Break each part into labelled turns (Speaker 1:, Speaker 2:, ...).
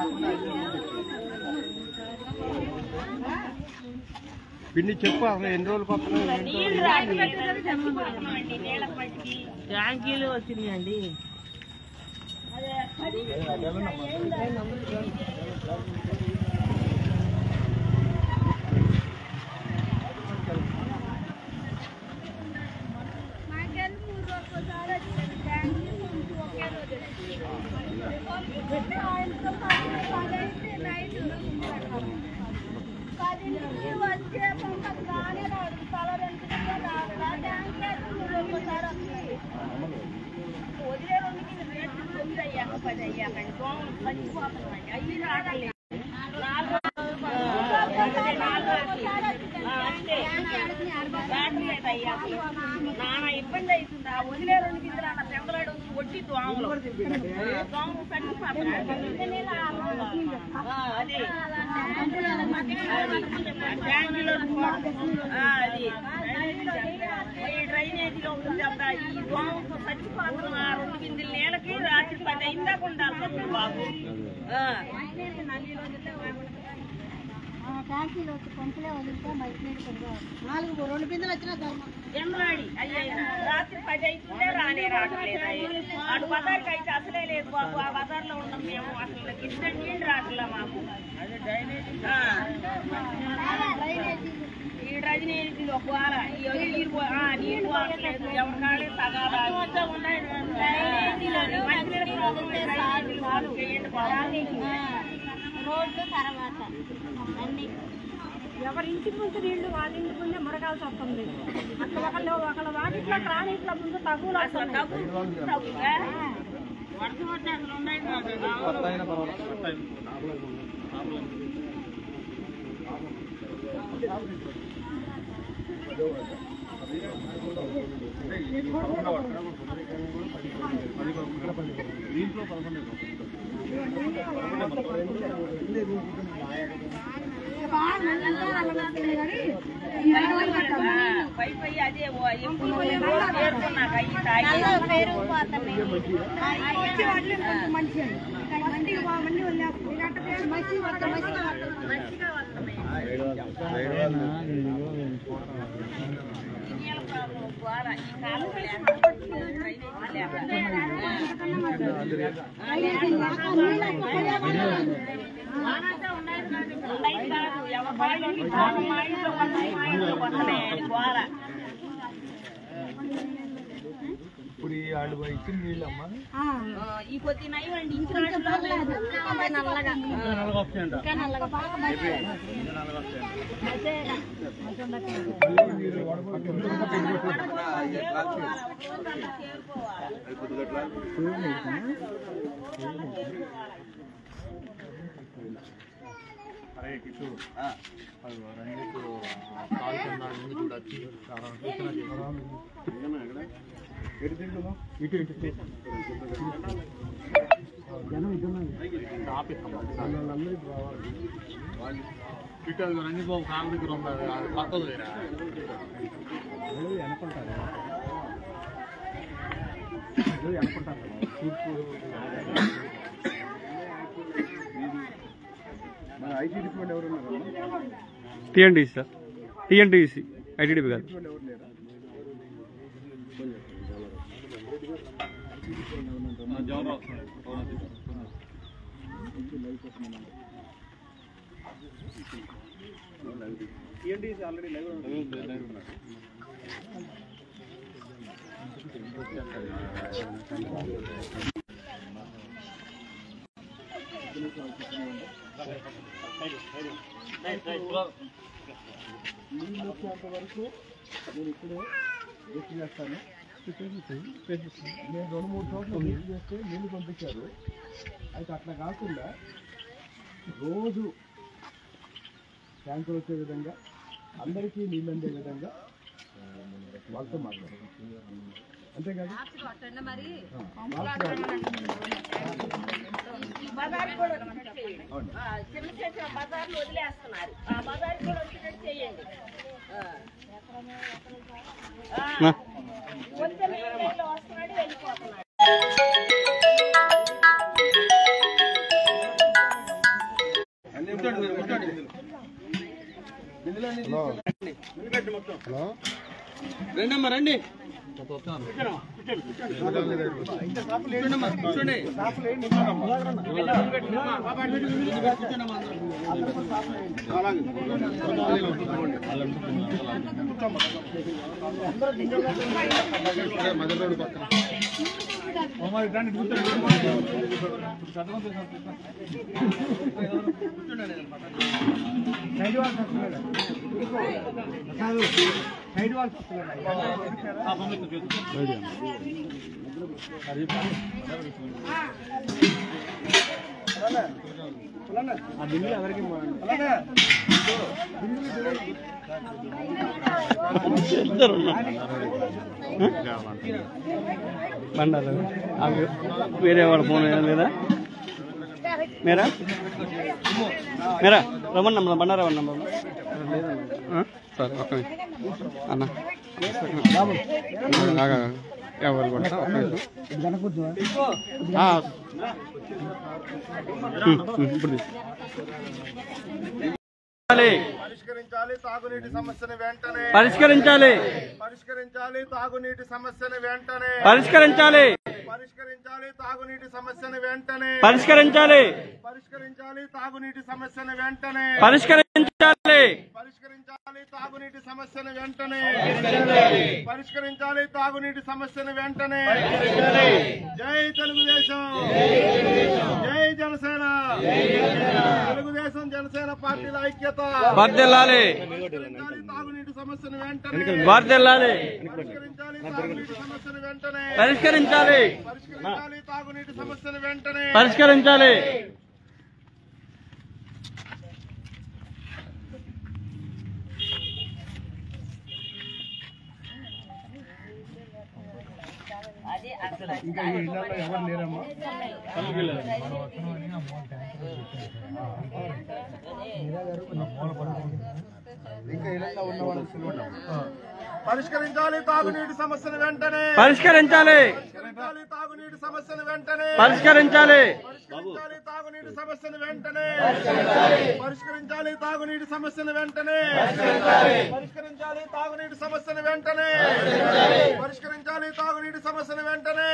Speaker 1: పిన్ని చెప్పు అసలు ఎన్ని రోజులు
Speaker 2: ట్యాంకీలు వచ్చినాయండి. నాన్న ఇబ్బంది అవుతుందా వదిలే 2 గింజలు అన్న పెందలాడు కొట్టి దోమలు అది అది ఈ డ్రైనేజీలో ఉంటుంది ఈ దోమకు చచ్చిపోతున్న 2 గింజలు నీళ్ళకి రాత్రి 10 అయిందాక ఉండాలి బాబు.
Speaker 3: ట్యాంకీలో వచ్చి పంపులే వదిలితే బయట 2 బిందెలు వచ్చినా
Speaker 2: ఎంబలాడి అయ్యా రాత్రి 10 అవుతుందే రావట్లేదు. అటు బజార్కి అయితే అసలే లేదు బాబు. ఆ బజార్లో ఉన్నాం మేము. అసలు కింద నీళ్ళు రావట్లే మాకు. ఈ డ్రైనేజీలో పోవాలా నీళ్ళు పోవట్లేదు. ఎవరి కాళ్ళే తగాదా
Speaker 3: రోడ్లు తర్వాత అన్ని
Speaker 4: ఎవరి ఇంటికి ముందు నీళ్లు వాళ్ళ ఇంటి ముందే మురగాల్సి వస్తుంది. అక్కడ ఒకళ్ళ వాటిట్లో రానిట్ల ముందు తగులు
Speaker 2: పై అదే
Speaker 1: ఇప్పుడు ఈ ఆడు ఇచ్చిన నీళ్ళమ్మా
Speaker 2: ఈ కొద్ది నయ్యండి ఇంటి
Speaker 1: అరే కిషోర్ రంజిత్ కాల్ కింద చూడొచ్చి చాలా సూచన చేశాను. ఇటు జనం ఇటు ఆపిస్తాం అందరికి రావాలి. ఇటు రంజిత్ బాబు కాళ్ళ దగ్గర ఉంది. అది పక్కదు లేరా వెనకుంటారు వెనకుంటారు తూర్పు ఐటీ డిపార్ట్మెంట్ ఎవరు ఉన్నారు?
Speaker 5: టీఎన్టీసీ సార్, టీఎన్టీసీ ఐటీడీపీ కాదు.
Speaker 1: టీఎన్టీసీ ఆల్రెడీ లైవ్ ఉన్నారు. నీళ్ళు వచ్చేంత వరకు నేను ఇక్కడే వెయిట్ చేస్తాను. నేను 2-3 చోట్ల వెయిట్ చేస్తే నీళ్ళు పంపించారు. అయితే అట్లా కాకుండా రోజు ట్యాంకర్ వచ్చే విధంగా అందరికీ నీళ్ళు అందే విధంగా వాళ్ళతో మాట్లాడారు. అంతేకాదు
Speaker 2: బజార్ కూడా చిన్న చిన్న బజార్లు వదిలేస్తున్నారు. ఆ బజార్ కూడా వచ్చినట్టు చేయండి. కొంచెం వస్తున్నాడు వెళ్ళిపోతున్నాడు.
Speaker 5: రండమ్మా రండి. బండారు వేరే వాళ్ళ ఫోన్ లేదా మేరా మేరా రమ్మన్నమ్మా బండారా రమ్మన్నమ్మా సరే ఒక్క అన్న ఎవరు కొడతా ఇప్పుడు
Speaker 1: పరిష్కరించాలి తాగునీటి సమస్యను వెంటనే
Speaker 5: పరిష్కరించాలి
Speaker 1: పరిష్కరించాలి తాగునీటి సమస్యను వెంటనే
Speaker 5: పరిష్కరించాలి
Speaker 1: పరిష్కరించాలి తాగునీటి సమస్యను వెంటనే
Speaker 5: పరిష్కరించాలి
Speaker 1: పరిష్కరించాలి తాగునీటి సమస్యను వెంటనే
Speaker 5: పరిష్కరించాలి
Speaker 1: పరిష్కరించాలి తాగునీటి సమస్యను వెంటనే పరిష్కరించాలి తాగునీటి సమస్యను వెంటనే జై తెలుగుదేశం జై జనసేన తెలుగుదేశం జనసేన పార్టీల ఐక్యత
Speaker 5: వర్ధిల్లాలి
Speaker 1: తాగునీటి సమస్యను వెంటనే
Speaker 5: వర్ధిల్లాలి
Speaker 1: పరిష్కరించాలి తాగునీటి సమస్యను వెంటనే
Speaker 5: పరిష్కరించాలి
Speaker 1: పరిష్కరించాలి తాగునీటి సమస్యను వెంటనే
Speaker 5: పరిష్కరించాలి
Speaker 1: ఎవరు లేరమ్మా ఇంకా ఇలా ఉన్న వాళ్ళకి పరిష్కరించాలి తాగునీటి సమస్యను వెంటనే
Speaker 5: పరిష్కరించాలి
Speaker 1: తాగునీటి సమస్యను వెంటనే
Speaker 5: పరిష్కరించాలి
Speaker 1: పరిష్కరించాలి తాగునీటి సమస్యను వెంటనే పరిష్కరించాలి తాగునీటి సమస్యను వెంటనే పరిష్కరించాలి తాగునీటి సమస్యను వెంటనే పరిష్కరించాలి తాగునీటి సమస్యను వెంటనే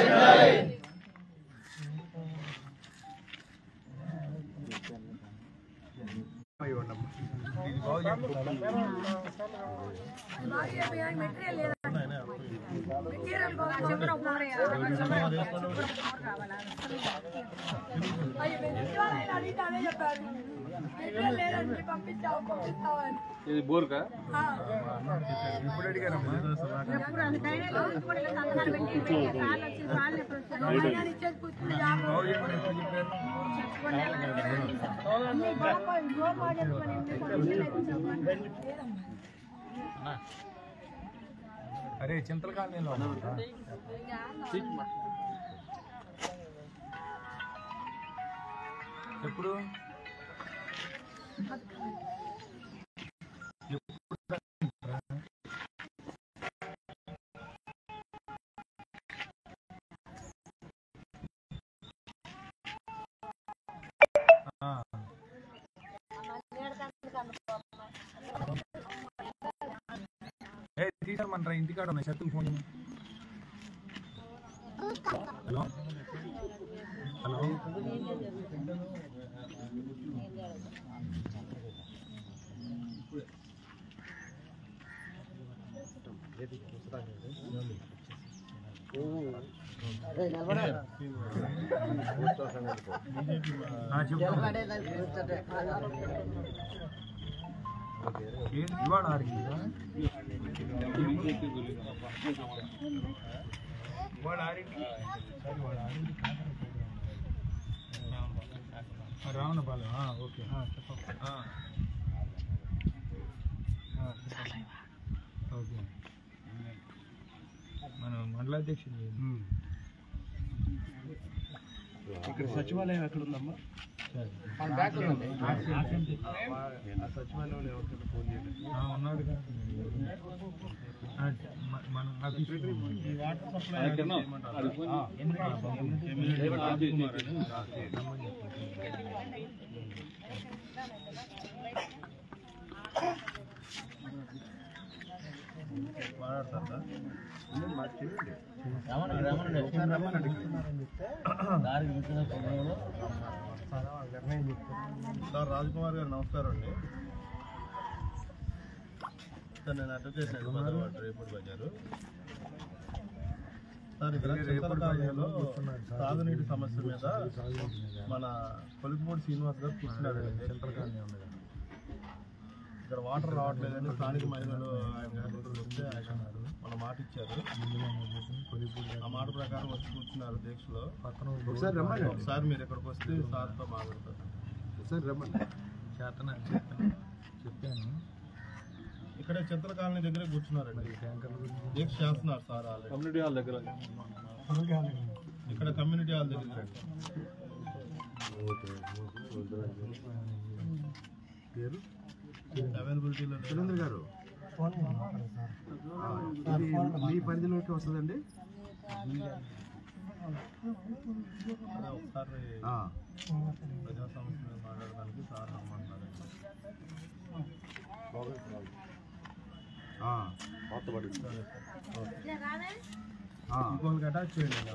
Speaker 5: ఇది బోర్కా
Speaker 1: ఎప్పుడు అడిగారమ్మా అరే చింతల కాలనీలో ఎప్పుడు తీసామంటారా ఇంటికాడ ఉన్నాయి శత్రులు ఫోన్ హలో హలో ఇవాళ రావణపాలెం ఓకే ఓకే మన మండలాధ్యక్షుడు ఇక్కడ సచివాలయం ఎక్కడ ఉందమ్మా సచివాలయంలో ఎవరికైనా ఫోన్ చేయండి ఉన్నాడు మన
Speaker 6: సార్ రాజ్కుమార్ గారు నమస్కారం అండి. సార్ నేను అడ్వకేట్ రేపూర్ బజారు. సార్ ఇక్కడ చింతలకాయలో తాగునీటి సమస్య మీద మన కొలికిపూడి శ్రీనివాస్ గారు కూర్చున్నారు. ఇక్కడ వాటర్ రావట్లేదని స్థానిక మహిళలు ఆయన వస్తే ఆయన మన మాట ఇచ్చారు. ఆ మాట ప్రకారం వచ్చి కూర్చున్నారు దీక్షలో. ఒకసారి మీరు ఇక్కడికి వస్తే సార్తో మాట్లాడతారు. చెప్పాను. ఇక్కడ చింతల కాలనీ దగ్గర కూర్చున్నారండి. దీక్ష చేస్తున్నారు సార్ ఆల్రెడీ కమ్యూనిటీ హాల్ దగ్గర. ఇక్కడ కమ్యూనిటీ హాల్ దగ్గర అవైలబిలిటీలో సురేంద్ర గారు మీ పరిధిలోకి వస్తుందండి. ఒకసారి ప్రజా సమస్య మాట్లాడడానికి సార్ రమ్మంటున్నారు. ఇంకొకరికి అటాచ్ చేయండి.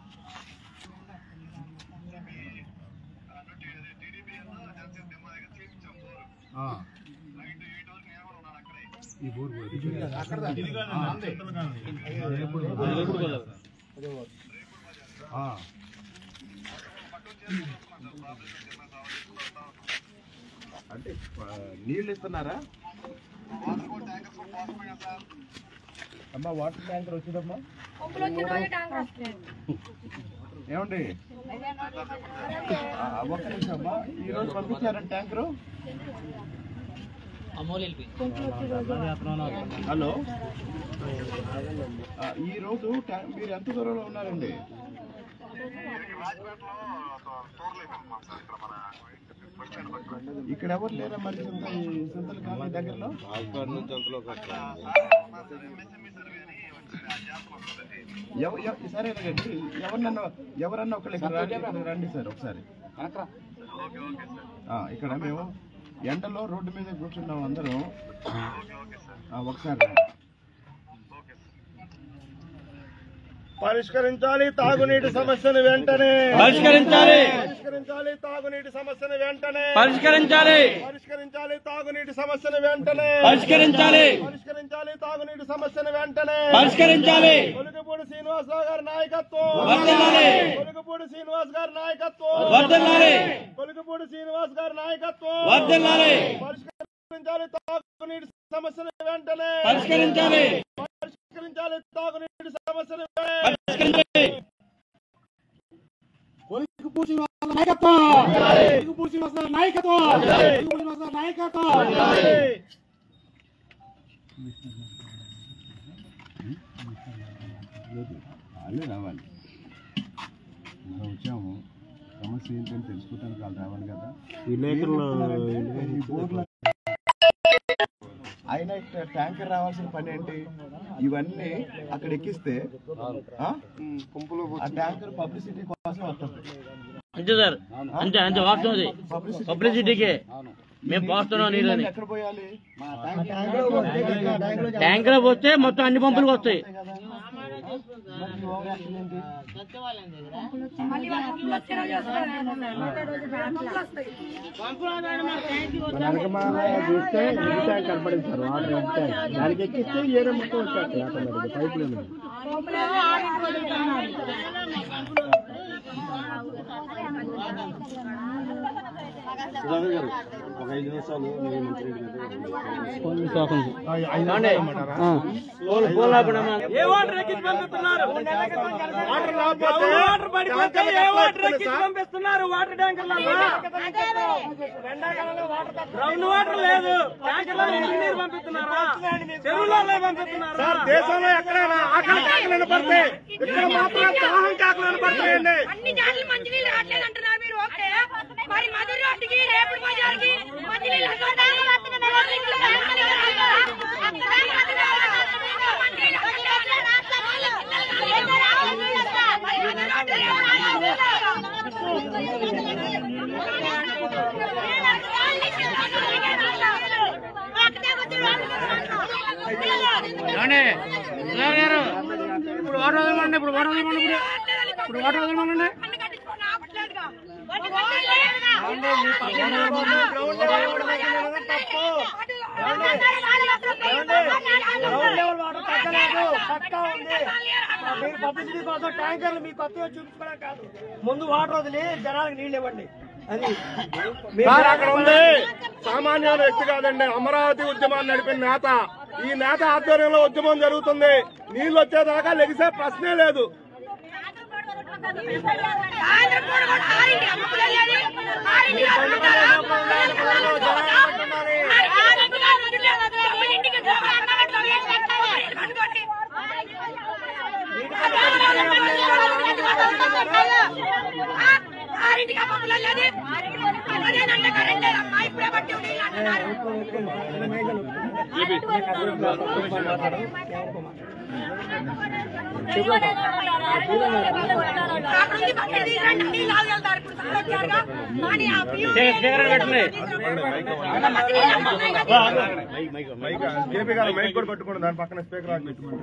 Speaker 6: ఈ బోర్ అంటే నీళ్ళు ఇస్తున్నారా అమ్మా? వాటర్ ట్యాంకర్ వచ్చిందమ్మా. ఏమండి ఒక్క నిమిషం అమ్మా. ఈరోజు పంపించారండి ట్యాంకరు. హలో, ఈరోజు మీరు ఎంత దూరంలో ఉన్నారండి? ఇక్కడ ఎవరు లేరా మరి చింతల కాలనీ దగ్గరలో? సరేనండి, ఎవరన్నా ఒకళ్ళు రండి సార్ ఒకసారి. ఇక్కడ మేము ఎండలో రోడ్డు మీద కూర్చున్నాం అందరం. ఒకసారి పరిష్కరించాలి తాగునీటి సమస్యను వెంటనే. పరిష్కరించాలి తాగునీటి సమస్యను వెంటనే. పరిష్కరించాలి తాగునీటి సమస్యను వెంటనే. పరిష్కరించాలి తాగునీటి సమస్యను వెంటనే. పరిష్కరించాలి. కొలికిపూడి శ్రీనివాసరావు గారి నాయకత్వం. కొలికిపూడి శ్రీనివాస్ గారి నాయకత్వం. కొలికిపూడి శ్రీనివాస్ గారి నాయకత్వం. పరిష్కరించాలి తాగునీటి సమస్యను వెంటనే. పరిష్కరించాలి తాగునీటి సమస్యను వెంటనే. కొలికిపూడి శ్రీనివాస నాయకత్వం. కొలికిపూడి శ్రీనివాస నాయకత్వం. కొలికిపూడి శ్రీనివాస నాయకత్వం. వాళ్ళే రావాలి. మనం వచ్చాము, సమస్య ఏంటని తెలుసుకోవడానికి వాళ్ళు రావాలి కదా. అయినా ట్యాంకర్ రావాల్సిన పని ఏంటి? ఇవన్నీ అక్కడ ఎక్కిస్తే ఆ ట్యాంకర్ పబ్లిసిటీ కోసం వస్తుంది.
Speaker 7: అంతే సార్, అంతే అంతే వాస్తవం. పబ్లిసిటీకి మేము పోస్తున్నాం నీళ్ళని.
Speaker 6: ఎక్కడ పోయాలి?
Speaker 7: ట్యాంకర్ పోస్తే మొత్తం అన్ని పంపులకు వస్తాయి.
Speaker 6: చూస్తే కనపడింది సార్ వాటర్. దానికి ఎక్కిస్తే ఏరే మొత్తం వచ్చేస్తాయి పైప్ లైన్. సుధాకర్ గారు ఒక 5 నిమిషాలు
Speaker 7: పంపిస్తున్నారు. వాటర్ ట్యాంకర్ గ్రౌండ్ వాటర్ లేదు, ట్యాంకర్లో నీరు పంపిస్తున్నారా? చెరువులలో పంపిస్తున్నారు.
Speaker 6: దేశంలో ఎక్కడైనా ఆకలి కాకలను పడితే ఇక్కడ మాత్రం దాహం కాకలను పడతాయండి.
Speaker 4: అన్ని జాతులు మంచినీళ్ళు రావట్లేదు అంటున్నారు మీరు. ఓకే, మరి మధుర రోడ్డుకి రేపు బజార్కి మంచినీళ్ళు
Speaker 7: ఇప్పుడు వాటర్ వదలమండి, ఇప్పుడు వాటర్ వదలమండి, ఇప్పుడు వాటర్ వదలమండి.
Speaker 8: పబ్లిసిటీ కోసం ట్యాంకర్లు మీ కొత్తగా చూపించుకోవడం కాదు, ముందు వాటర్ వదిలి జనాలకు నీళ్ళు ఇవ్వండి. అది
Speaker 6: అక్కడ ఉంది. సామాన్య వ్యక్తి కాదండి, అమరావతి ఉద్యమాన్ని నడిపిన నేత. ఈ నేత ఆధ్వర్యంలో ఉద్యమం జరుగుతుంది. నీళ్లు వచ్చేదాకా లెగిసే ప్రశ్నే లేదు. కేపీ గారు మైక్ కూడా పట్టుకోండి, దాని పక్కన స్పీకర్ ఆన్ పెట్టుకోండి.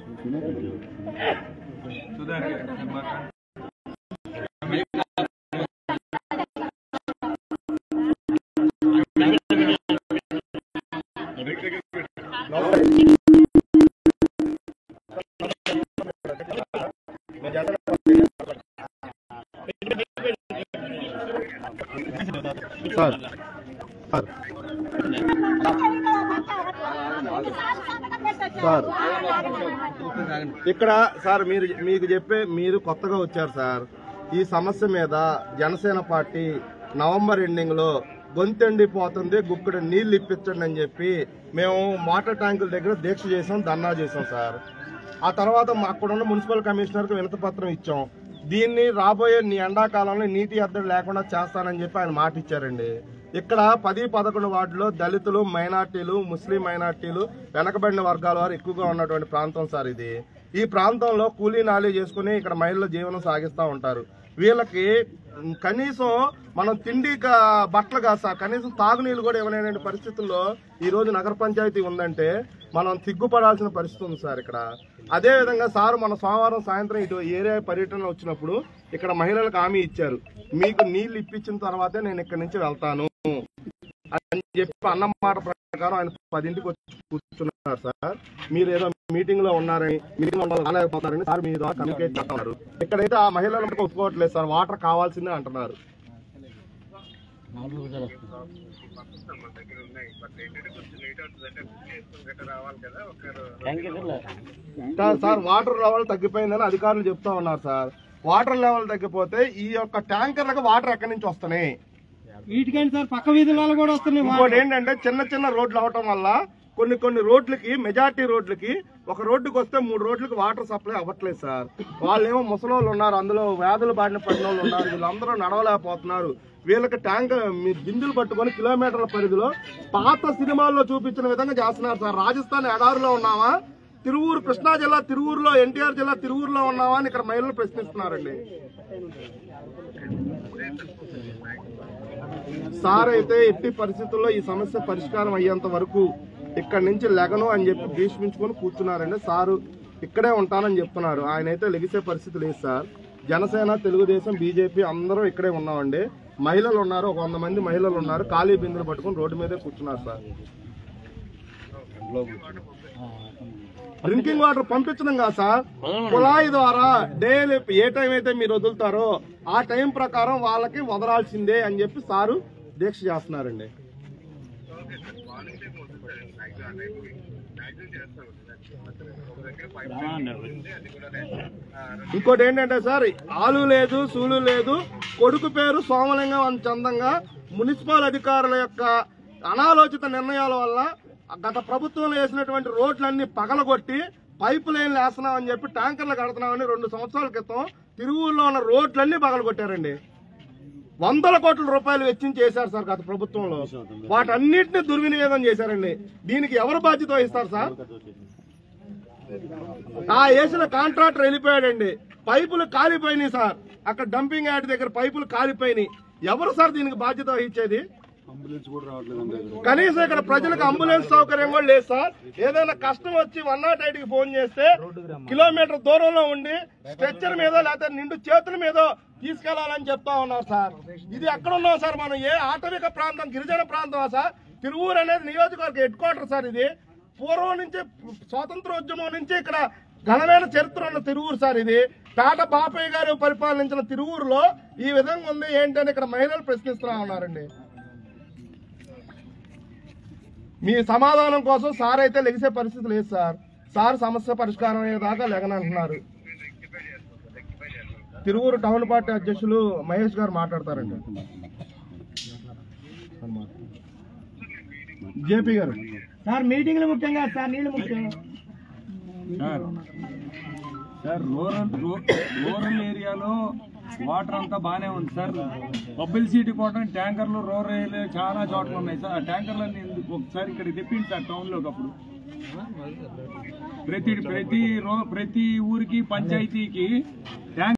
Speaker 6: సార్ సార్ ఇక్కడ సార్ మీరు కొత్తగా వచ్చారు సార్. ఈ సమస్య మీద జనసేన పార్టీ నవంబర్ ఎండింగ్ లో గొంతెండిపోతుంది, గుక్కడు నీళ్లు ఇప్పించండి అని చెప్పి మేము వాటర్ ట్యాంకుల దగ్గర దీక్ష చేసాం, ధర్నా చేసాం సార్. ఆ తర్వాత అక్కడున్న మున్సిపల్ కమిషనర్ కు వినతి పత్రం ఇచ్చాం. దీన్ని రాబోయే ఎండాకాలంలో నీటి ఎద్దడి లేకుండా చేస్తానని చెప్పి ఆయన మాట ఇచ్చారండి. ఇక్కడ 10-11 వార్డులో దళితులు, మైనార్టీలు, ముస్లిం మైనార్టీలు, వెనకబడిన వర్గాల వారు ఎక్కువగా ఉన్నటువంటి ప్రాంతం సార్ ఇది. ఈ ప్రాంతంలో కూలీ నాలీ చేసుకుని ఇక్కడ మహిళలు జీవనం సాగిస్తూ ఉంటారు. వీళ్ళకి కనీసం మనం తిండి బట్టలు కాదు సార్, కనీసం తాగునీళ్ళు కూడా ఇవ్వలేని పరిస్థితుల్లో ఈ రోజు నగర పంచాయతీ ఉందంటే మనం సిగ్గుపడాల్సిన పరిస్థితి ఉంది సార్ ఇక్కడ. అదే విధంగా సార్ మన సోమవారం సాయంత్రం ఇటు ఏరియా పర్యటన వచ్చినప్పుడు ఇక్కడ మహిళలకు హామీ ఇచ్చారు, మీకు నీళ్లు ఇప్పించిన తర్వాతే నేను ఇక్కడి నుంచి వెళ్తాను అని చెప్పి అన్నమాట ప్రకారం ఆయన 10ంటికి వచ్చి కూర్చున్నారు సార్. మీరు ఏదో మీటింగ్ లో ఉన్నారని, మీటింగ్ లో రాలేకపోతారని సార్ మీ ద్వారా కమ్యూనికేట్ చేస్తున్నారు. ఇక్కడైతే ఆ మహిళలకు ఒప్పుకోవట్లేదు సార్, వాటర్ కావాల్సిందే అంటున్నారు. సార్ వాటర్ లెవెల్ తగ్గిపోయిందని అధికారులు చెప్తా ఉన్నారు సార్. వాటర్ లెవెల్ తగ్గిపోతే ఈ యొక్క ట్యాంకర్లకు వాటర్ ఎక్కడి నుంచి వస్తున్నాయి?
Speaker 8: వీటికంటే సార్ పక్క వీధులలో కూడా వస్తున్నాయి.
Speaker 6: ఇంకోటి ఏంటంటే చిన్న చిన్న రోడ్లు అవటం వల్ల కొన్ని రోడ్లకి, మెజార్టీ రోడ్లకి ఒక రోడ్డుకి వస్తే 3 రోడ్లకి వాటర్ సప్లై అవ్వట్లేదు సార్. వాళ్ళేమో ముసలోళ్ళు ఉన్నారు, అందులో వ్యాధులు బారిన పడిన వాళ్ళు ఉన్నారు, వీళ్ళందరూ నడవలేకపోతున్నారు. వీళ్ళకి ట్యాంకర్ బిందులు పట్టుకొని కిలోమీటర్ల పరిధిలో పాత సినిమాల్లో చూపించిన విధంగా చేస్తున్నారు సార్. రాజస్థాన్ ఎడారిలో ఉన్నావా, తిరువూరు కృష్ణా జిల్లా తిరువూరులో, ఎన్టీఆర్ జిల్లా తిరువూరులో ఉన్నావా అని ఇక్కడ మహిళలు ప్రశ్నిస్తున్నారండి. సార్ అయితే ఎట్టి పరిస్థితుల్లో ఈ సమస్య పరిష్కారం అయ్యేంత వరకు ఇక్కడి నుంచి లెగను అని చెప్పి భీష్మించుకొని కూర్చున్నారండి. సారు ఇక్కడే ఉంటానని చెప్తున్నారు. ఆయన అయితే లెగిసే పరిస్థితి లేదు సార్. జనసేన, తెలుగుదేశం, బీజేపీ అందరూ ఇక్కడే ఉన్నామండి. మహిళలు ఉన్నారు, ఒక 100 మంది మహిళలు ఉన్నారు, ఖాళీ బిందులు పట్టుకుని రోడ్డు మీదే కూర్చున్నారు సార్. డ్రింకింగ్ వాటర్ పంపించడం కాదు సార్, కుళాయి ద్వారా డైలీ ఏ టైం అయితే మీరు వదులుతారో ఆ టైం ప్రకారం వాళ్ళకి వదలాల్సిందే అని చెప్పి సారు దీక్ష చేస్తున్నారండి. ఇంకోటి ఏంటంటే సార్, ఆలు లేదు, సూలు లేదు, కొడుకు పేరు సోమలింగం అని చందంగా మున్సిపల్ అధికారుల యొక్క అనాలోచిత నిర్ణయాల వల్ల గత ప్రభుత్వంలో వేసినటువంటి రోడ్లన్నీ పగలగొట్టి పైపు లైన్లు వేస్తున్నామని చెప్పి ట్యాంకర్లు కడుతున్నామని 2 సంవత్సరాల క్రితం తిరువూరులో ఉన్న రోడ్లన్నీ పగలగొట్టారండి. 100 కోట్ల రూపాయలు వెచ్చించి చేశారు సార్ గత ప్రభుత్వంలో. వాటన్నిటిని దుర్వినియోగం చేశారండి. దీనికి ఎవరు బాధ్యత వహిస్తారు సార్? ఆ వేసిన కాంట్రాక్టర్ వెళ్ళిపోయాడండి. పైపులు కాలిపోయినాయి సార్, అక్కడ డంపింగ్ యార్డ్ దగ్గర పైపులు కాలిపోయినాయి. ఎవరు సార్ దీనికి బాధ్యత వహించేది? కనీసం ఇక్కడ ప్రజలకు అంబులెన్స్ సౌకర్యం కూడా లేదు సార్. ఏదైనా కష్టం వచ్చి 108కి ఫోన్ చేస్తే కిలోమీటర్ దూరంలో ఉండి స్ట్రెచ్చర్ మీద లేకపోతే నిండు చేతుల మీద తీసుకెళ్లాలని చెప్తా ఉన్నారు సార్. ఇది ఎక్కడ ఉన్నాం సార్ మనం? ఏ ఆటవిక ప్రాంతం, గిరిజన ప్రాంతమా సార్? తిరువూరు అనేది నియోజకవర్గ హెడ్ క్వార్టర్ సార్. ఇది పూర్వం నుంచి స్వాతంత్రోద్యమం నుంచి ఇక్కడ ఘనమైన చరిత్ర ఉన్న తిరువూరు సార్. ఇది టాటా బాపయ్య గారు పరిపాలించిన తిరువూరులో ఈ విధంగా ఉంది ఏంటని ఇక్కడ మహిళలు ప్రశ్నిస్తా ఉన్నారండి. మీ సమాధానం కోసం సార్ అయితే లెగిసే పరిస్థితి లేదు సార్. సార్ సమస్య పరిష్కారం అయ్యేదాకా లెగనంటున్నారు. తిరువూరు టౌన్ పార్టీ అధ్యక్షులు మహేష్ గారు మాట్లాడతారండి. జేపీ గారు
Speaker 8: సార్ మీటింగ్లు ముఖ్యంగా సార్, నీళ్లు ముఖ్యం
Speaker 9: సార్. రూరల్ ఏరియాలో వాటర్ అంతా బాగానే ఉంది సార్. పబ్లిసిటీ కోసం ట్యాంకర్లు రూరల్ ఏరియా చాలా చోట్ల ఉన్నాయి సార్. ఆ ట్యాంకర్లన్నీ ఎందుకు ఒకసారి ఇక్కడికి తెప్పింది సార్ టౌన్లోకి. అప్పుడు ప్రతి ఊరికి పంచాయతీకి